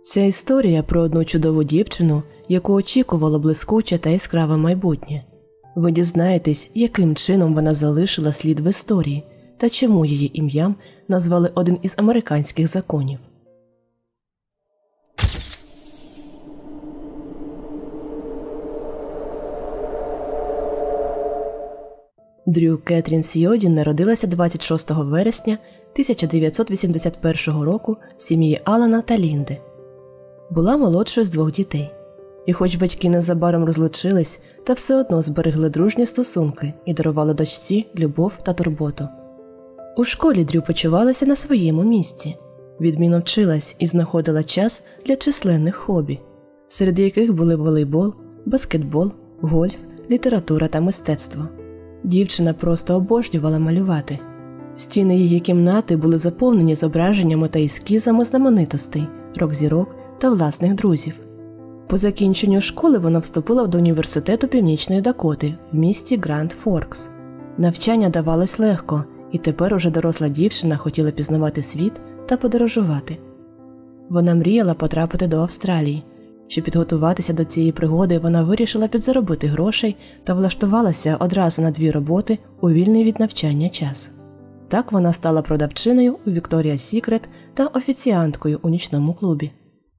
Ця історія про одну чудову дівчину, яку очікувало блискуче та яскраве майбутнє. Ви дізнаєтесь, яким чином вона залишила слід в історії та чому її ім'ям назвали один із американських законів. Дрю Кетрін Сьюдін народилася 26 вересня 1981 року в сім'ї Алана та Лінди. Була молодшою з двох дітей. І хоч батьки незабаром розлучились, та все одно зберегли дружні стосунки і дарували дочці любов та турботу. У школі Дрю почувалася на своєму місці. Відмінно вчилась і знаходила час для численних хобі, серед яких були волейбол, баскетбол, гольф, література та мистецтво. Дівчина просто обожнювала малювати. Стіни її кімнати були заповнені зображеннями та ескізами знаменитостей, рок-зірок та власних друзів. По закінченню школи вона вступила до університету Північної Дакоти в місті Гранд Форкс. Навчання давалось легко, і тепер уже доросла дівчина хотіла пізнавати світ та подорожувати. Вона мріяла потрапити до Австралії. Щоб підготуватися до цієї пригоди, вона вирішила підзаробити грошей та влаштувалася одразу на 2 роботи у вільний від навчання час. Так вона стала продавчиною у Victoria's Secret та офіціанткою у нічному клубі.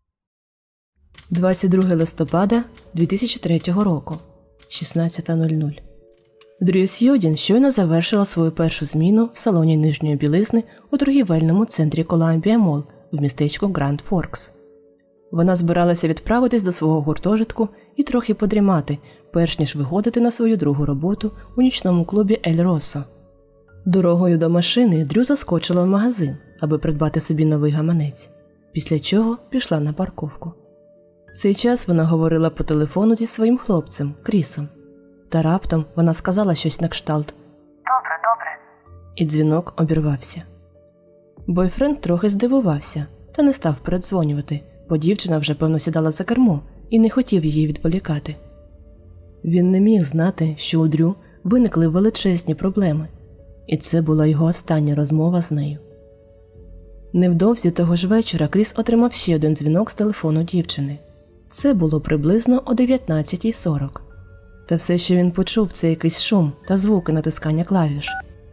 22 листопада 2003 року, 16:00. Дрю Сьюдін щойно завершила свою першу зміну в салоні нижньої білизни у торгівельному центрі Columbia Mall в містечку Гранд Форкс. Вона збиралася відправитись до свого гуртожитку і трохи подрімати, перш ніж виходити на свою другу роботу у нічному клубі Ель Росо. Дорогою до машини Дрю заскочила в магазин, аби придбати собі новий гаманець, після чого пішла на парковку. В цей час вона говорила по телефону зі своїм хлопцем, Крісом. Та раптом вона сказала щось на кшталт «Добре». І дзвінок обірвався. Бойфренд трохи здивувався та не став передзвонювати, бо дівчина вже, певно, сідала за кермо і не хотів її відволікати. Він не міг знати, що у Дрю виникли величезні проблеми, і це була його остання розмова з нею. Невдовзі того ж вечора Кріс отримав ще один дзвінок з телефону дівчини. Це було приблизно о 19:40. Та все, що він почув, це якийсь шум та звуки натискання клавіш.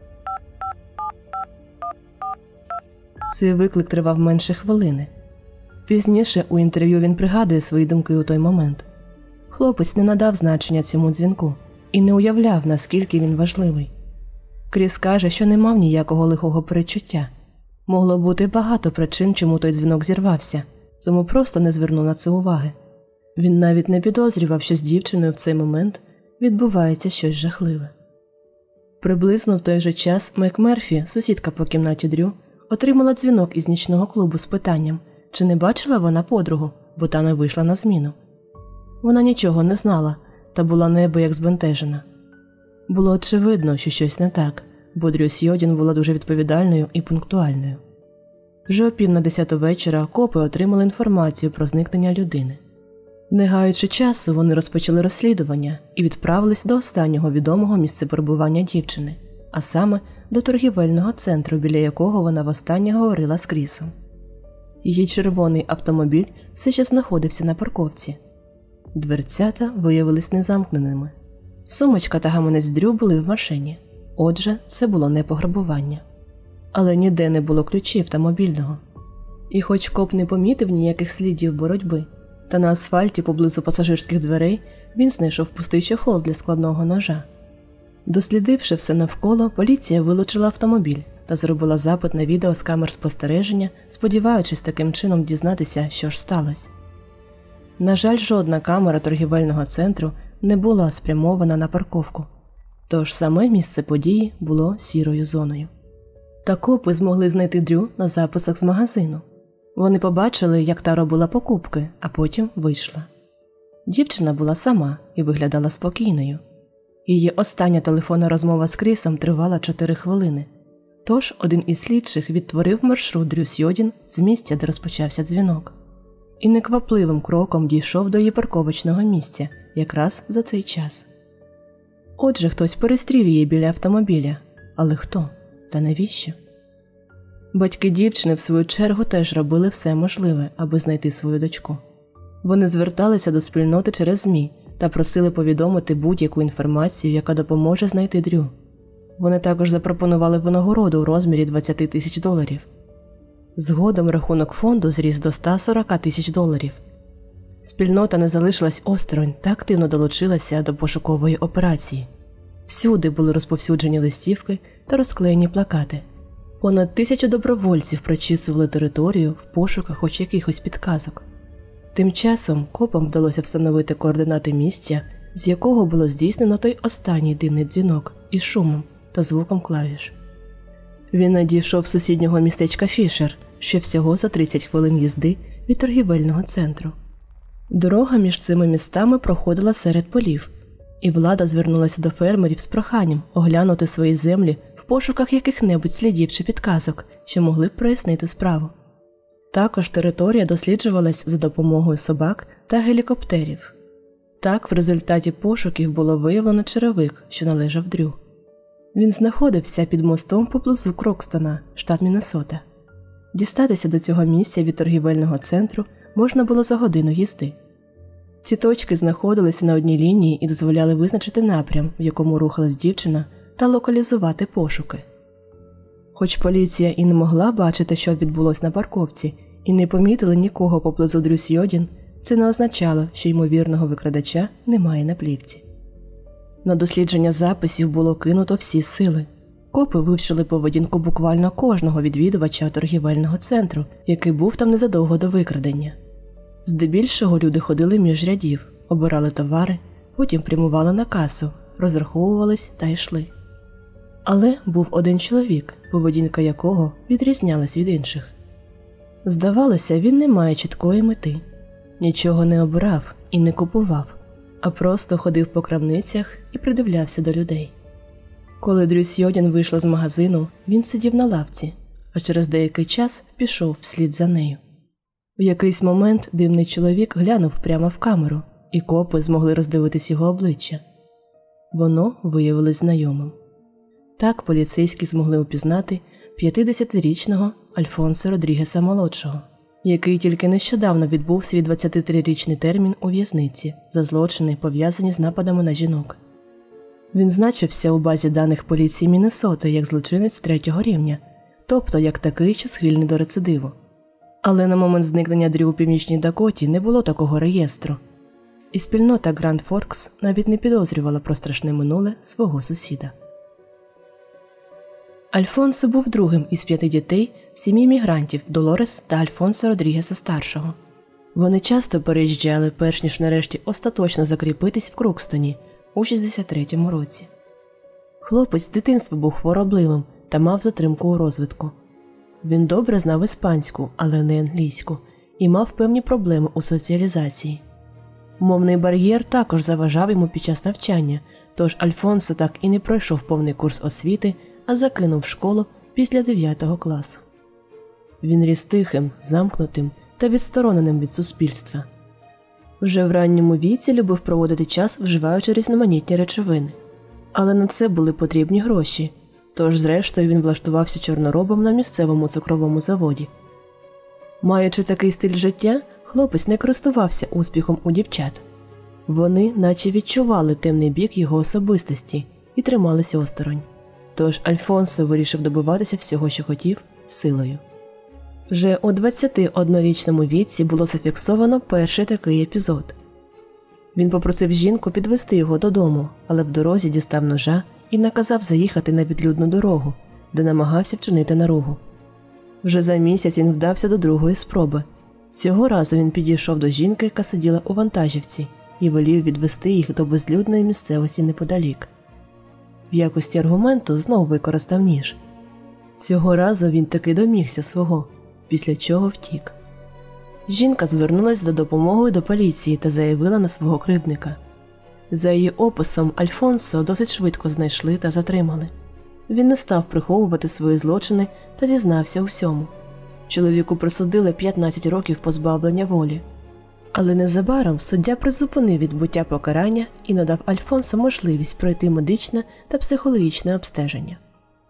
Цей виклик тривав менше хвилини. Пізніше у інтерв'ю він пригадує свої думки у той момент. Хлопець не надав значення цьому дзвінку і не уявляв, наскільки він важливий. Кріс каже, що не мав ніякого лихого передчуття. Могло бути багато причин, чому той дзвінок зірвався, тому просто не звернув на це уваги. Він навіть не підозрював, що з дівчиною в цей момент відбувається щось жахливе. Приблизно в той же час Мек Мерфі, сусідка по кімнаті Дрю, отримала дзвінок із нічного клубу з питанням, чи не бачила вона подругу, бо та не вийшла на зміну. Вона нічого не знала та була неабияк збентежена. Було очевидно, що щось не так, бо Дрю Сьюдін була дуже відповідальною і пунктуальною. Вже о 9:50 вечора копи отримали інформацію про зникнення людини. Не гаючи часу, вони розпочали розслідування і відправились до останнього відомого місця перебування дівчини, а саме до торгівельного центру, біля якого вона востаннє говорила з Крісом. Її червоний автомобіль все ще знаходився на парковці. Дверцята виявились незамкненими. Сумочка та гаманець Дрю були в машині. Отже, це було не пограбування. Але ніде не було ключів та мобільного. І хоч коп не помітив ніяких слідів боротьби, та на асфальті поблизу пасажирських дверей він знайшов пустий чохол для складного ножа. Дослідивши все навколо, поліція вилучила автомобіль та зробила запит на відео з камер спостереження, сподіваючись таким чином дізнатися, що ж сталося. На жаль, жодна камера торгівельного центру не була спрямована на парковку, тож саме місце події було сірою зоною. Та копи змогли знайти Дрю на записах з магазину. Вони побачили, як та робила покупки, а потім вийшла. Дівчина була сама і виглядала спокійною. Її остання телефонна розмова з Крісом тривала 4 хвилини. Тож один із слідчих відтворив маршрут Дрю Сьюдін з місця, де розпочався дзвінок. І неквапливим кроком дійшов до її парковочного місця, якраз за цей час. Отже, хтось перестрів її біля автомобіля. Але хто? Та навіщо? Батьки дівчини, в свою чергу, теж робили все можливе, аби знайти свою дочку. Вони зверталися до спільноти через ЗМІ та просили повідомити будь-яку інформацію, яка допоможе знайти Дрю. Вони також запропонували винагороду у розмірі $20 тисяч. Згодом рахунок фонду зріс до $140 тисяч. Спільнота не залишилась осторонь та активно долучилася до пошукової операції. Всюди були розповсюджені листівки та розклеєні плакати. Понад 1000 добровольців прочісували територію в пошуках хоч якихось підказок. Тим часом копам вдалося встановити координати місця, з якого було здійснено той останній димний дзвінок із шумом та звуком клавіш. Він надійшов з сусіднього містечка Фішер, що всього за 30 хвилин їзди від торгівельного центру. Дорога між цими містами проходила серед полів, і влада звернулася до фермерів з проханням оглянути свої землі в пошуках яких-небудь слідів чи підказок, що могли б прояснити справу. Також територія досліджувалась за допомогою собак та гелікоптерів. Так, в результаті пошуків було виявлено черевик, що належав Дрю. Він знаходився під мостом поблизу Крокстона, штат Міннесота. Дістатися до цього місця від торгівельного центру можна було за годину їзди. Ці точки знаходилися на одній лінії і дозволяли визначити напрям, в якому рухалась дівчина, та локалізувати пошуки. Хоч поліція і не могла бачити, що відбулося на парковці, і не помітили нікого поблизу Дрю Сьйодін, це не означало, що ймовірного викрадача немає на плівці. На дослідження записів було кинуто всі сили. Копи вивчили поведінку буквально кожного відвідувача торгівельного центру, який був там незадовго до викрадення. Здебільшого люди ходили між рядів, обирали товари, потім прямували на касу, розраховувались та йшли. Але був один чоловік, поведінка якого відрізнялась від інших. Здавалося, він не має чіткої мети. Нічого не обирав і не купував, а просто ходив по крамницях і придивлявся до людей. Коли Дрю Сьйодін вийшла з магазину, він сидів на лавці, а через деякий час пішов вслід за нею. В якийсь момент дивний чоловік глянув прямо в камеру, і копи змогли роздивитись його обличчя. Воно виявилось знайомим. Так поліцейські змогли упізнати 50-річного Альфонсо Родрігеса-молодшого, який тільки нещодавно відбув свій 23-річний термін у в'язниці за злочини, пов'язані з нападами на жінок. Він значився у базі даних поліції Міннесоти як злочинець 3-го рівня, тобто як такий, що схильний до рецидиву. Але на момент зникнення Дрю у Північній Дакоті не було такого реєстру. І спільнота Гранд Форкс навіть не підозрювала про страшне минуле свого сусіда. Альфонсо був другим із 5 дітей в сім'ї мігрантів Долорес та Альфонсо Родрігеса-старшого. Вони часто переїжджали, перш ніж нарешті остаточно закріпитись в Крокстоні у 63-му році. Хлопець з дитинства був хворобливим та мав затримку у розвитку. Він добре знав іспанську, але не англійську, і мав певні проблеми у соціалізації. Мовний бар'єр також заважав йому під час навчання, тож Альфонсо так і не пройшов повний курс освіти, а закинув школу після 9 класу. Він ріс тихим, замкнутим та відстороненим від суспільства. Вже в ранньому віці любив проводити час, вживаючи різноманітні речовини. Але на це були потрібні гроші, тож зрештою він влаштувався чорноробом на місцевому цукровому заводі. Маючи такий стиль життя, хлопець не користувався успіхом у дівчат. Вони наче відчували темний бік його особистості і трималися осторонь. Тож Альфонсо вирішив добиватися всього, що хотів, силою. Вже у 21-річному віці було зафіксовано перший такий епізод. Він попросив жінку підвести його додому, але в дорозі дістав ножа і наказав заїхати на відлюдну дорогу, де намагався вчинити наругу. Вже за місяць він вдався до другої спроби. Цього разу він підійшов до жінки, яка сиділа у вантажівці, і волів відвести їх до безлюдної місцевості неподалік. В якості аргументу знов використав ніж. Цього разу він таки домігся свого, після чого втік. Жінка звернулася за допомогою до поліції та заявила на свого кривдника. За її описом, Альфонсо досить швидко знайшли та затримали. Він не став приховувати свої злочини та зізнався у всьому. Чоловіку присудили 15 років позбавлення волі. Але незабаром суддя призупинив відбуття покарання і надав Альфонсо можливість пройти медичне та психологічне обстеження.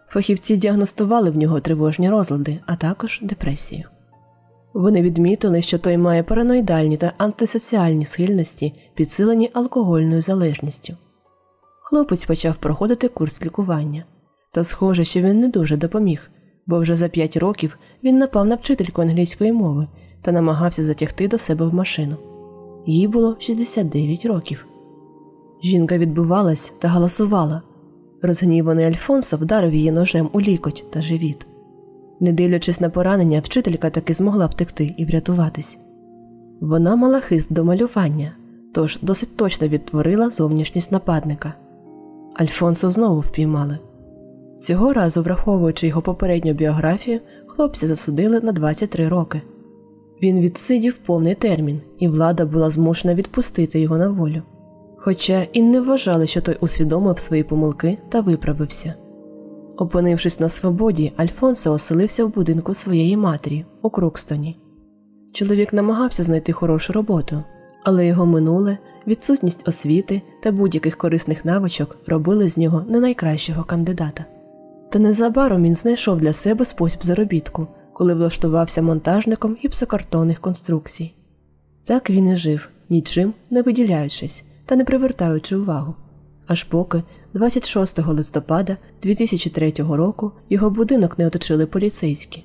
Фахівці діагностували в нього тривожні розлади, а також депресію. Вони відмітили, що той має параноїдальні та антисоціальні схильності, підсилені алкогольною залежністю. Хлопець почав проходити курс лікування. Та схоже, що він не дуже допоміг, бо вже за 5 років він напав на вчительку англійської мови та намагався затягти до себе в машину. Їй було 69 років. Жінка відбивалась та галасувала. Розгніваний Альфонсо вдарив її ножем у лікоть та живіт. Не дивлячись на поранення, вчителька таки змогла втекти і врятуватись. Вона мала хист до малювання, тож досить точно відтворила зовнішність нападника. Альфонсо знову впіймали. Цього разу, враховуючи його попередню біографію, хлопця засудили на 23 роки. Він відсидів повний термін, і влада була змушена відпустити його на волю. Хоча і не вважали, що той усвідомив свої помилки та виправився. Опинившись на свободі, Альфонсо оселився в будинку своєї матері у Крукстоні. Чоловік намагався знайти хорошу роботу, але його минуле, відсутність освіти та будь-яких корисних навичок робили з нього не найкращого кандидата. Та незабаром він знайшов для себе спосіб заробітку, коли влаштувався монтажником гіпсокартонних конструкцій. Так він і жив, нічим не виділяючись та не привертаючи увагу. Аж поки 26 листопада 2003 року його будинок не оточили поліцейські.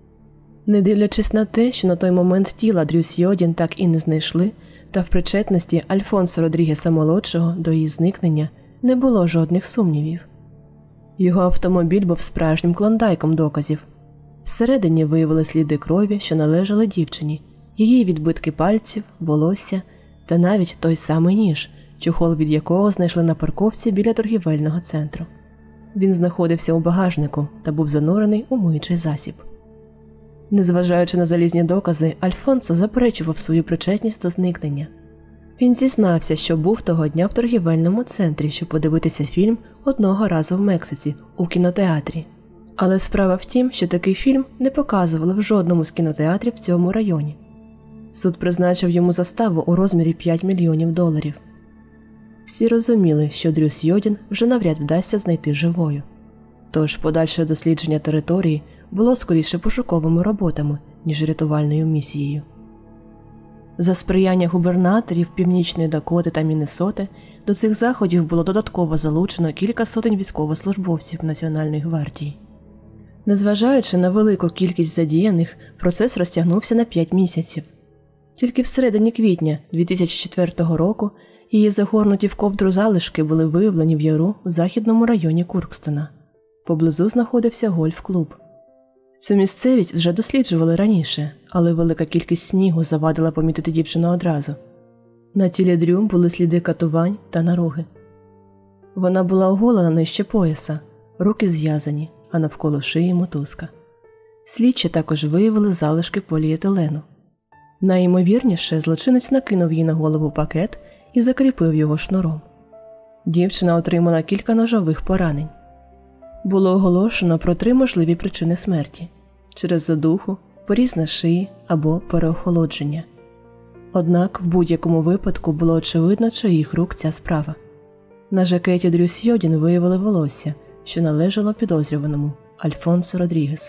Не дивлячись на те, що на той момент тіла Дрю Сьйодін так і не знайшли, та в причетності Альфонсо Родрігеса-молодшого до її зникнення не було жодних сумнівів. Його автомобіль був справжнім клондайком доказів. Всередині виявили сліди крові, що належали дівчині, її відбитки пальців, волосся та навіть той самий ніж, чохол від якого знайшли на парковці біля торгівельного центру. Він знаходився у багажнику та був занурений у миючий засіб. Незважаючи на залізні докази, Альфонсо заперечував свою причетність до зникнення. Він зізнався, що був того дня в торгівельному центрі, щоб подивитися фільм одного разу в Мексиці у кінотеатрі. Але справа в тім, що такий фільм не показували в жодному з кінотеатрів в цьому районі. Суд призначив йому заставу у розмірі $5 мільйонів. Всі розуміли, що Дрю Сьйодін вже навряд вдасться знайти живою. Тож подальше дослідження території було скоріше пошуковими роботами, ніж рятувальною місією. За сприяння губернаторів Північної Дакоти та Міннесоти до цих заходів було додатково залучено кілька сотень військовослужбовців Національної гвардії. Незважаючи на велику кількість задіяних, процес розтягнувся на 5 місяців. Тільки в середині квітня 2004 року її загорнуті в ковдру залишки були виявлені в яру в західному районі Куркстона. Поблизу знаходився гольф-клуб. Цю місцевість вже досліджували раніше, але велика кількість снігу завадила помітити дівчину одразу. На тілі Дрю були сліди катувань та наруги. Вона була оголена нижче пояса, руки зв'язані, а навколо шиї мотузка. Слідчі також виявили залишки поліетилену. Найімовірніше, злочинець накинув їй на голову пакет і закріпив його шнуром. Дівчина отримала кілька ножових поранень. Було оголошено про 3 можливі причини смерті – через задуху, поріз на шиї або переохолодження. Однак в будь-якому випадку було очевидно, чиїх рук ця справа. На жакеті Дрю Сьйодін виявили волосся, що належало підозрюваному Альфонсо Родрігесу.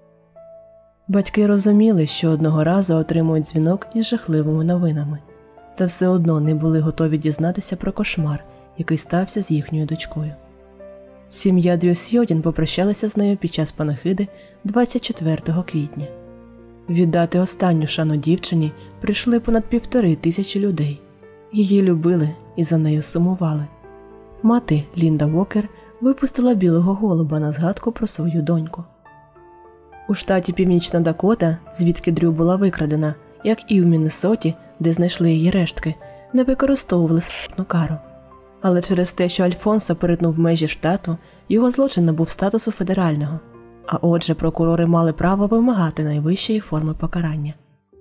Батьки розуміли, що одного разу отримують дзвінок із жахливими новинами, та все одно не були готові дізнатися про кошмар, який стався з їхньою дочкою. Сім'я Дрю Сьйодін попрощалася з нею під час панахиди 24 квітня. Віддати останню шану дівчині прийшли понад 1500 людей. Її любили і за нею сумували. Мати, Лінда Вокер, випустила білого голуба на згадку про свою доньку. У штаті Північна Дакота, звідки Дрю була викрадена, як і в Міннесоті, де знайшли її рештки, не використовували смертну кару. Але через те, що Альфонсо перетнув межі штату, його злочин набув статусу федерального, а отже прокурори мали право вимагати найвищої форми покарання.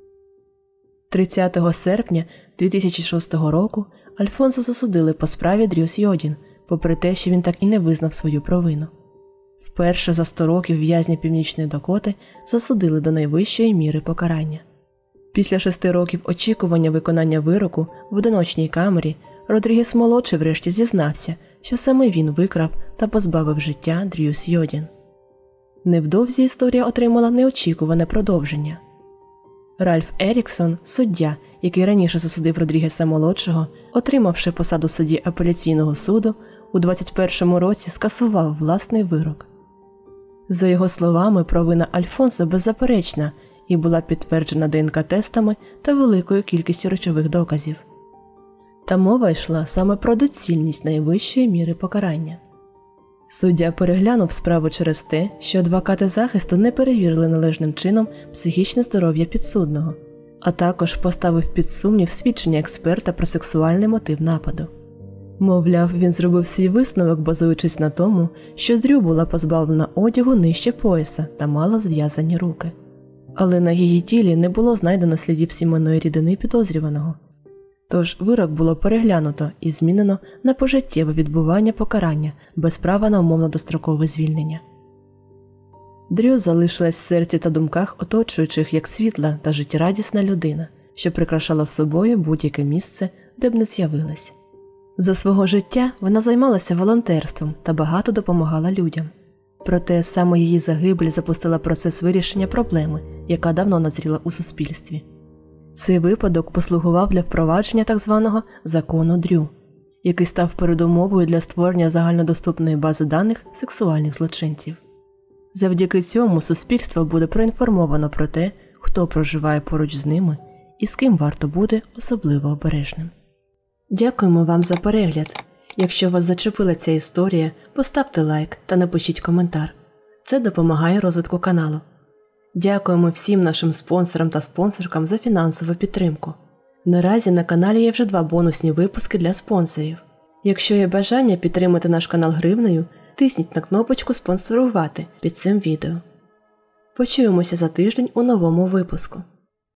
30 серпня 2006 року Альфонсо засудили по справі Дрю Сьйодін, попри те, що він так і не визнав свою провину. Вперше за 100 років в'язня Північної Дакоти засудили до найвищої міри покарання. Після 6 років очікування виконання вироку в одиночній камері Родрігес-молодший врешті зізнався, що саме він викрав та позбавив життя Дрю Сьйодін. Невдовзі історія отримала неочікуване продовження. Ральф Еріксон, суддя, який раніше засудив Родрігеса-молодшого, отримавши посаду судді апеляційного суду, у 21-му році скасував власний вирок. За його словами, провина Альфонсо беззаперечна і була підтверджена ДНК-тестами та великою кількістю речових доказів. Та мова йшла саме про доцільність найвищої міри покарання. Суддя переглянув справу через те, що адвокати захисту не перевірили належним чином психічне здоров'я підсудного, а також поставив під сумнів свідчення експерта про сексуальний мотив нападу. Мовляв, він зробив свій висновок, базуючись на тому, що Дрю була позбавлена одягу нижче пояса та мала зв'язані руки. Але на її тілі не було знайдено слідів сімейної рідини підозрюваного. Тож вирок було переглянуто і змінено на пожиттєве відбування покарання без права на умовно дострокове звільнення. Дрю залишилась в серці та думках оточуючих як світла та життєрадісна людина, що прикрашала собою будь-яке місце, де б не з'явилась. За свого життя вона займалася волонтерством та багато допомагала людям. Проте саме її загибель запустила процес вирішення проблеми, яка давно назріла у суспільстві. Цей випадок послугував для впровадження так званого «закону Дрю», який став передумовою для створення загальнодоступної бази даних сексуальних злочинців. Завдяки цьому суспільство буде проінформовано про те, хто проживає поруч з ними і з ким варто бути особливо обережним. Дякуємо вам за перегляд. Якщо вас зачепила ця історія, поставте лайк та напишіть коментар. Це допомагає розвитку каналу. Дякуємо всім нашим спонсорам та спонсоркам за фінансову підтримку. Наразі на каналі є вже 2 бонусні випуски для спонсорів. Якщо є бажання підтримати наш канал гривнею, тисніть на кнопочку «Спонсорувати» під цим відео. Почуємося за тиждень у новому випуску.